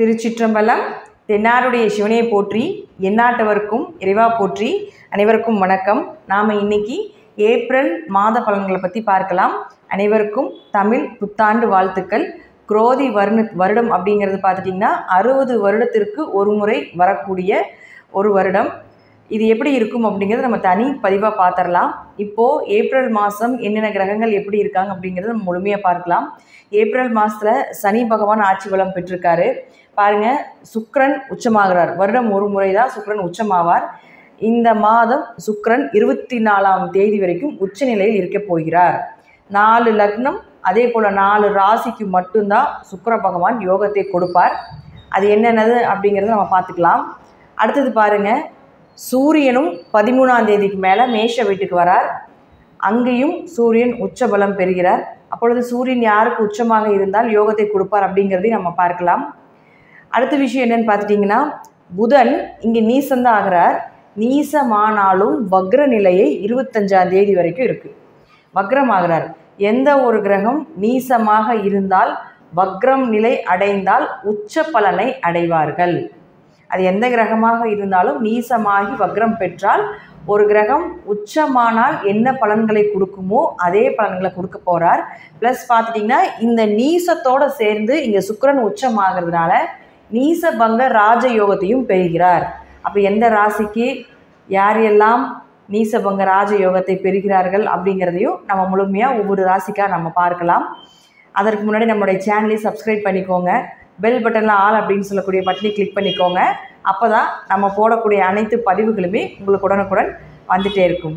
திருச்சிற்றம்பலம். தென்னாருடைய சிவனையை போற்றி, எந்நாட்டவருக்கும் இறைவா போற்றி. அனைவருக்கும் வணக்கம். நாம் இன்னைக்கு ஏப்ரல் மாத பலன்களை பற்றி பார்க்கலாம். அனைவருக்கும் தமிழ் புத்தாண்டு வாழ்த்துக்கள். குரோதி வருடம் அப்படிங்கிறது பார்த்துட்டிங்கன்னா 60 வருடத்திற்கு ஒரு முறை வரக்கூடிய ஒரு வருடம். இது எப்படி இருக்கும் அப்படிங்கிறது நம்ம தனி பதிவாக பார்த்துடலாம். இப்போது ஏப்ரல் மாதம் என்னென்ன கிரகங்கள் எப்படி இருக்காங்க அப்படிங்கிறத நம்ம முழுமையாக பார்க்கலாம். ஏப்ரல் மாதத்தில் சனி பகவான் ஆட்சி பலம் பெற்றிருக்காரு. பாருங்கள், சுக்கிரன் உச்சமாகிறார். வருடம் ஒரு முறை தான் சுக்கிரன் உச்சமாவார். இந்த மாதம் சுக்கிரன் 24ஆம் தேதி வரைக்கும் உச்ச நிலையில் இருக்க போகிறார். 4 லக்னம் அதே போல் 4 ராசிக்கு மட்டும்தான் சுக்கிர பகவான் யோகத்தை கொடுப்பார். அது என்னென்னது அப்படிங்கிறத நம்ம பார்த்துக்கலாம். அடுத்தது பாருங்கள், சூரியனும் 13ஆம் தேதிக்கு மேலே மேஷ வீட்டுக்கு வரார். அங்கேயும் சூரியன் உச்ச பலம் பெறுகிறார். அப்பொழுது சூரியன் யாருக்கு உச்சமாக இருந்தால் யோகத்தை கொடுப்பார் அப்படிங்கிறதையும் நம்ம பார்க்கலாம். அடுத்த விஷயம் என்னன்னு பார்த்துட்டிங்கன்னா, புதன் இங்கே நீசந்தான் ஆகிறார். நீசமானாலும் வக்ர நிலையை 25ஆம் தேதி வரைக்கும் இருக்குது. வக்ரம் ஆகிறார். எந்த ஒரு கிரகம் நீசமாக இருந்தால் வக்ரம் நிலை அடைந்தால் உச்ச பலனை அடைவார்கள். அது எந்த கிரகமாக இருந்தாலும் நீசமாகி வக்ரம் பெற்றால் ஒரு கிரகம் உச்சமானால் என்ன பலன்களை கொடுக்குமோ அதே பலன்களை கொடுக்க போகிறார். ப்ளஸ் பார்த்துட்டிங்கன்னா, இந்த நீசத்தோடு சேர்ந்து இங்கே சுக்கிரன் உச்சமாகிறதுனால நீசபங்க ராஜயோகத்தையும் பெறுகிறார். அப்போ எந்த ராசிக்கு யார் எல்லாம் நீசபங்க ராஜயோகத்தை பெறுகிறார்கள் அப்படிங்கிறதையும் நம்ம முழுமையாக ஒவ்வொரு ராசிக்காக நம்ம பார்க்கலாம். அதற்கு முன்னாடி நம்மளுடைய சேனலையும் சப்ஸ்கிரைப் பண்ணிக்கோங்க. பெல் பட்டனில் ஆல் அப்படின்னு சொல்லக்கூடிய பட்டனை கிளிக் பண்ணிக்கோங்க. அப்போ தான் நம்ம போடக்கூடிய அனைத்து பதிவுகளுமே உங்களுக்கு உடனுக்குடன் வந்துகிட்டே இருக்கும்.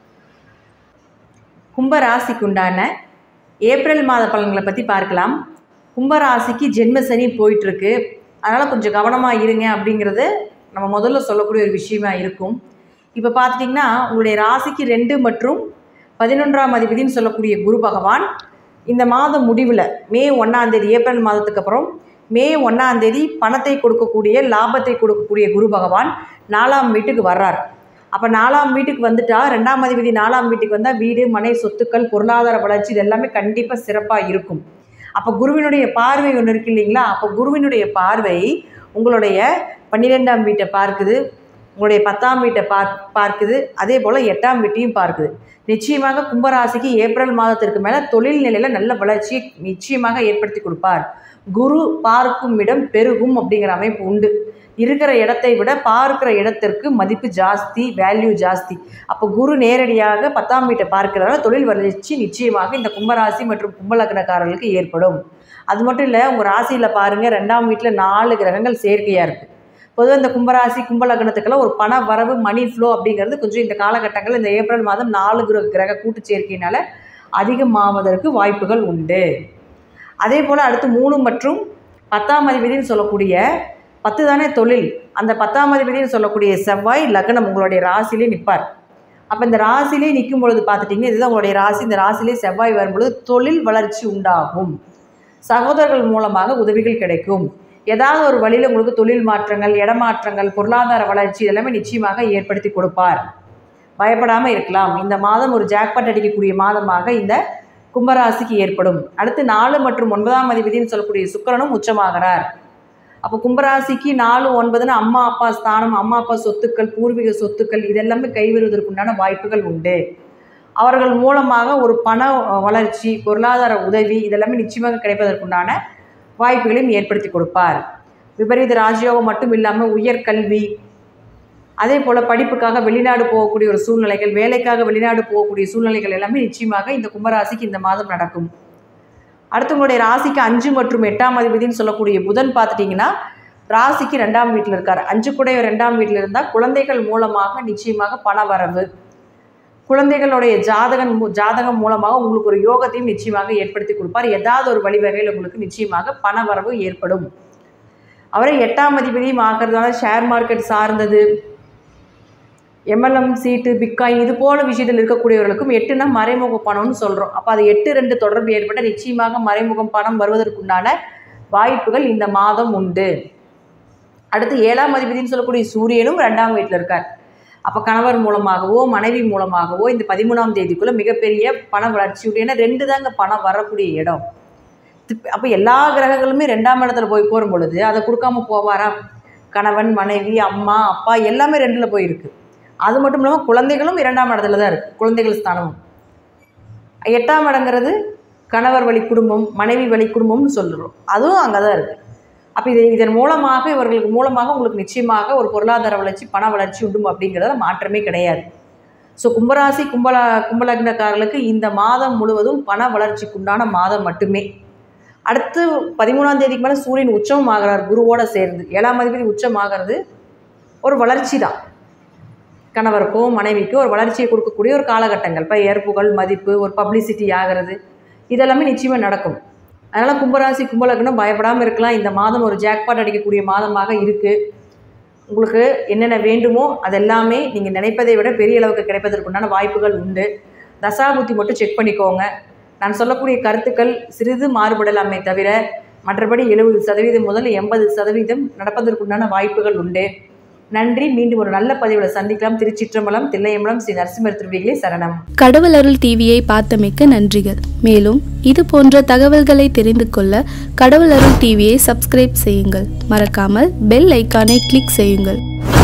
கும்பராசிக்குண்டான ஏப்ரல் மாத பலன்களை பற்றி பார்க்கலாம். கும்பராசிக்கு ஜென்ம சனி போயிட்டுருக்கு. அதனால் கொஞ்சம் கவனமாக இருங்க அப்படிங்கிறது நம்ம முதல்ல சொல்லக்கூடிய ஒரு விஷயமா இருக்கும். இப்போ பார்த்துட்டிங்கன்னா, உங்களுடைய ராசிக்கு 2 மற்றும் 11ஆம் அதிபதினு சொல்லக்கூடிய குரு பகவான் இந்த மாதம் முடிவில் மே 1ஆம் தேதி, ஏப்ரல் மாதத்துக்கு அப்புறம் மே 1ஆம் தேதி பணத்தை கொடுக்கக்கூடிய லாபத்தை கொடுக்கக்கூடிய குரு பகவான் 4ஆம் வீட்டுக்கு வர்றார். அப்போ 4ஆம் வீட்டுக்கு வந்துட்டா 2ஆம் அதிபதி 4ஆம் வீட்டுக்கு வந்தால் வீடு, மனை, சொத்துக்கள், பொருளாதார வளர்ச்சி இது எல்லாமே கண்டிப்பாக சிறப்பாக இருக்கும். அப்போ குருவினுடைய பார்வை ஒன்று இருக்குது இல்லைங்களா? அப்போ குருவினுடைய பார்வை உங்களுடைய 12ஆம் வீட்டை பார்க்குது, உங்களுடைய 10ஆம் வீட்டை பார்க்குது, அதே போல் 8ஆம் வீட்டையும் பார்க்குது. நிச்சயமாக கும்பராசிக்கு ஏப்ரல் மாதத்திற்கு மேலே தொழில் நிலையில் நல்ல வளர்ச்சியை நிச்சயமாக ஏற்படுத்தி கொடுப்பார். குரு பார்க்கும் இடம் பெருகும் அப்படிங்கிற அமைப்பு உண்டு. இருக்கிற இடத்தை விட பார்க்கிற இடத்திற்கு மதிப்பு ஜாஸ்தி, வேல்யூ ஜாஸ்தி. அப்போ குரு நேரடியாக 10ஆம் வீட்டை பார்க்கிறதால தொழில் வளர்ச்சி நிச்சயமாக இந்த கும்பராசி மற்றும் கும்பலக்னக்காரர்களுக்கு ஏற்படும். அது மட்டும் இல்லை, உங்கள் ராசியில் பாருங்கள், 2ஆம் வீட்டில் 4 கிரகங்கள் சேர்க்கையாக இருக்குது. பொதுவாக இந்த கும்பராசி கும்பலக்னத்துக்கெல்லாம் ஒரு பண வரவு, மணி ஃப்ளோ அப்படிங்கிறது கொஞ்சம் இந்த காலகட்டங்கள் இந்த ஏப்ரல் மாதம் 4 கிரக கூட்டு சேர்க்கையினால் அதிகமாவதற்கு வாய்ப்புகள் உண்டு. அதே போல் அடுத்து 3 மற்றும் 10ஆம் அதிபதினு சொல்லக்கூடிய 10 தானே தொழில். அந்த 10ஆம் அதிபதினு சொல்லக்கூடிய செவ்வாய் லக்னம் உங்களுடைய ராசியிலே நிற்பார். அப்போ இந்த ராசியிலே நிற்கும் பொழுது பார்த்துட்டிங்கன்னா, இதுதான் உங்களுடைய ராசி. இந்த ராசியிலே செவ்வாய் வரும்பொழுது தொழில் வளர்ச்சி உண்டாகும். சகோதரர்கள் மூலமாக உதவிகள் கிடைக்கும். ஏதாவது ஒரு வழியில் உங்களுக்கு தொழில் மாற்றங்கள், இடமாற்றங்கள், பொருளாதார வளர்ச்சி இதெல்லாமே நிச்சயமாக ஏற்படுத்தி கொடுப்பார். பயப்படாமல் இருக்கலாம். இந்த மாதம் ஒரு ஜாக்பாட் அடிக்கக்கூடிய மாதமாக இந்த கும்பராசிக்கு ஏற்படும். அடுத்து 4 மற்றும் 9ஆம் அதிபதினு சொல்லக்கூடிய சுக்கிரனும் உச்சமாகிறார். அப்போ கும்பராசிக்கு 4, 9ன்னு அம்மா அப்பா ஸ்தானம், அம்மா அப்பா சொத்துக்கள், பூர்வீக சொத்துக்கள் இதெல்லாமே கைவருவதற்குண்டான வாய்ப்புகள் உண்டு. அவர்கள் மூலமாக ஒரு பண வளர்ச்சி, பொருளாதார உதவி இதெல்லாமே நிச்சயமாக கிடைப்பதற்குண்டான வாய்ப்புகளையும் ஏற்படுத்தி கொடுப்பார். விபரீத ராஜயோகம் மட்டும் இல்லாமல் உயர்கல்வி, அதே போல் படிப்புக்காக வெளிநாடு போகக்கூடிய ஒரு சூழ்நிலைகள், வேலைக்காக வெளிநாடு போகக்கூடிய சூழ்நிலைகள் எல்லாமே நிச்சயமாக இந்த கும்பராசிக்கு இந்த மாதம் நடக்கும். அடுத்து உங்களுடைய ராசிக்கு 5 மற்றும் 8ஆம் அதிபதினு சொல்லக்கூடிய புதன் பார்த்துட்டிங்கன்னா ராசிக்கு 2ஆம் வீட்டில் இருக்கார். 5 கூட 2ஆம் வீட்டில் இருந்தால் குழந்தைகள் மூலமாக நிச்சயமாக பண வரவு, குழந்தைகளுடைய ஜாதகம் மூலமாக உங்களுக்கு ஒரு யோகத்தையும் நிச்சயமாக ஏற்படுத்தி கொடுப்பார். ஏதாவது ஒரு வழிவகையில் உங்களுக்கு நிச்சயமாக பண வரவு ஏற்படும். அவரை 8ஆம் அதிபதியும் ஆகிறதுனால ஷேர் மார்க்கெட் சார்ந்தது, MLM சீட்டு, பிட்காயின் இது போல விஷயத்தில் இருக்கக்கூடியவர்களுக்கும் 8னா மறைமுக பணம்னு சொல்கிறோம். அப்போ அது 8-2 தொடர்பு ஏற்பட்ட நிச்சயமாக மறைமுகம் பணம் வருவதற்குண்டான வாய்ப்புகள் இந்த மாதம் உண்டு. அடுத்து 7ஆம் அதிபதினு சொல்லக்கூடிய சூரியனும் 2ஆம் வீட்டில் இருக்கார். அப்போ கணவர் மூலமாகவோ மனைவி மூலமாகவோ இந்த 13ஆம் தேதிக்குள்ளே மிகப்பெரிய பண வளர்ச்சி உண்டு. ஏன்னா 2 தாங்க பணம் வரக்கூடிய இடம். அப்போ எல்லா கிரகங்களுமே 2ஆம் இடத்துல போய் போகும் பொழுது அதை கொடுக்காம போவாரா? கணவன், மனைவி, அம்மா, அப்பா எல்லாமே 2ல் போயிருக்கு. அது மட்டும் இல்லாமல் குழந்தைகளும் 2ஆம் இடத்துல தான் இருக்குது. குழந்தைகள் ஸ்தானமும் 8ஆம் இடங்கிறது கணவர் வழி குடும்பம், மனைவி வழி குடும்பம்னு சொல்கிறோம். அதுவும் அங்கே தான் இருக்குது. அப்போ இதன் மூலமாக இவர்களுக்கு மூலமாக உங்களுக்கு நிச்சயமாக ஒரு பொருளாதார வளர்ச்சி, பண வளர்ச்சி உண்டும் அப்படிங்கிறதுல மாற்றமே கிடையாது. ஸோ கும்பராசி கும்பலக்னக்காரர்களுக்கு இந்த மாதம் முழுவதும் பண வளர்ச்சிக்கு உண்டான மாதம் மட்டுமே. அடுத்து 13ஆம் தேதிக்கு மேலே சூரியன் உச்சம் ஆகிறார் குருவோடு சேர்ந்து. 7ஆம் அதிபதி உச்சம் ஆகிறது ஒரு வளர்ச்சி தான். கணவருக்கும் மனைவிக்கும் ஒரு வளர்ச்சியை கொடுக்கக்கூடிய ஒரு காலகட்டங்கள். பெயர், புகழ், மதிப்பு, ஒரு பப்ளிசிட்டி ஆகிறது, இதெல்லாமே நிச்சயமாக நடக்கும். அதனால் கும்பராசி கும்பலக்னம் பயப்படாமல் இருக்கலாம். இந்த மாதம் ஒரு ஜாக்பாட் அடிக்கக்கூடிய மாதமாக இருக்குது. உங்களுக்கு என்னென்ன வேண்டுமோ அதெல்லாமே நீங்கள் நினைப்பதை விட பெரிய அளவுக்கு கிடைப்பதற்குண்டான வாய்ப்புகள் உண்டு. தசாபுத்தி மட்டும் செக் பண்ணிக்கோங்க. நான் சொல்லக்கூடிய கருத்துக்கள் சிறிது மாறுபடலாமே தவிர மற்றபடி 70% முதல் 80% நடப்பதற்குண்டான வாய்ப்புகள் உண்டு. நன்றி. மீண்டும் ஒரு நல்ல பதிவில் சந்திக்கலாம். திருச்சிற்றம்பலம், தில்லையம்பலம், ஸ்ரீ நரசிம்மர் திருவடிகளே சரணம். கடவுள் அருள் டிவியை பார்த்தமைக்க நன்றிகள். மேலும் இது போன்ற தகவல்களை தெரிந்து கொள்ள கடவுள் அருள் டிவியை சப்ஸ்கிரைப் செய்யுங்கள். மறக்காமல் பெல் ஐக்கானை கிளிக் செய்யுங்கள்.